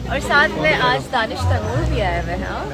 और साथ में आज दानिश तैमूर भी आए हुए हैं।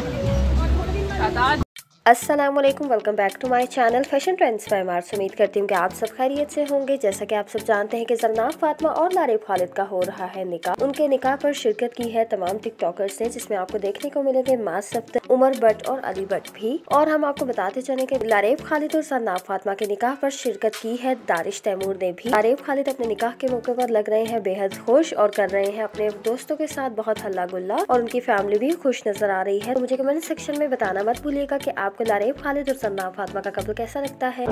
अस्सलामुअलैकुम, welcome back to my channel fashion trends by Mars. उम्मीद करती हूँ कि आप सब खैरियत से होंगे। जैसा कि आप सब जानते हैं कि जरनाब फातिमा और लारेब खालिद का हो रहा है निकाह। उनके निकाह पर शिरकत की है तमाम टिकटॉकर्स ने, जिसमें आपको देखने को मिलेंगे मास सफ्तर, उमर भट्ट और अली भट्ट भी। और हम आपको बताते चले कि लारेब खालिद और जरनाब फातिमा के निकाह पर शिरकत की है दानिश तैमूर ने भी। लारेब खालिद अपने निकाह के मौके पर लग रहे हैं बेहद खुश और कर रहे हैं अपने दोस्तों के साथ बहुत हल्ला गुल्ला, और उनकी फैमिली भी खुश नजर आ रही है। तो मुझे कमेंट सेक्शन में बताना मत भूलिएगा कि आपको लारेब खालिद और जरनाब फातिमा का कपल कैसा लगता है।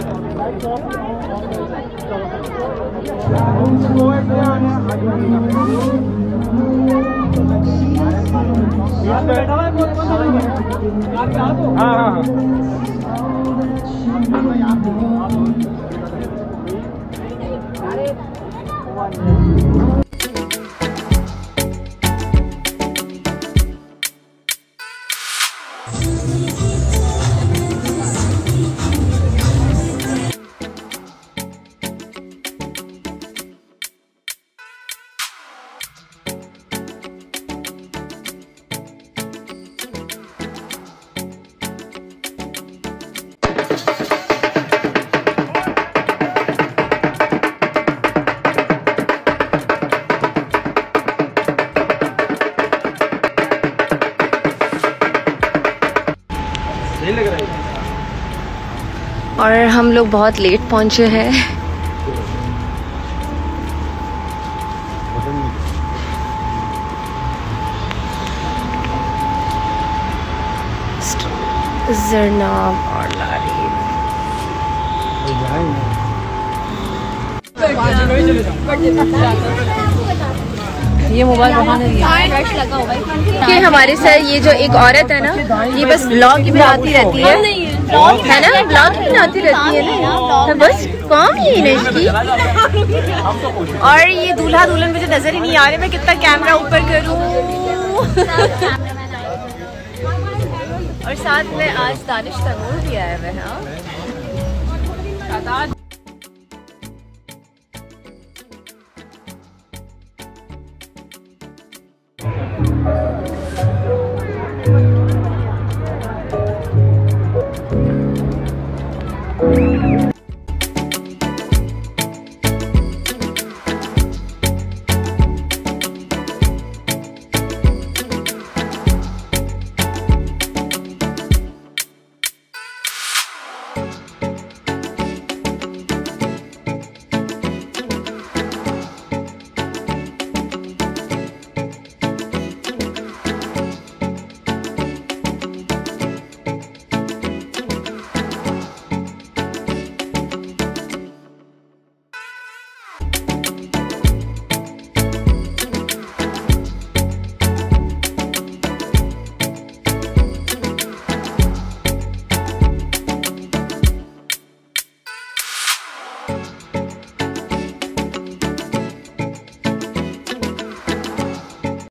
और हम लोग बहुत लेट पहुंचे हैं। जरनाब और लारेब ये मोबाइल कि हमारे साथ ये जो एक औरत है ना, ये बस ब्लॉग में आती रहती है ना, ब्लॉग में आती रहती है ना, तो बस काम ही है इसकी। और ये दूल्हा दुल्हन मुझे नजर ही नहीं आ रहे, मैं कितना कैमरा ऊपर करूं। और साथ में आज दानिश तैमूर भी आए हुए हैं।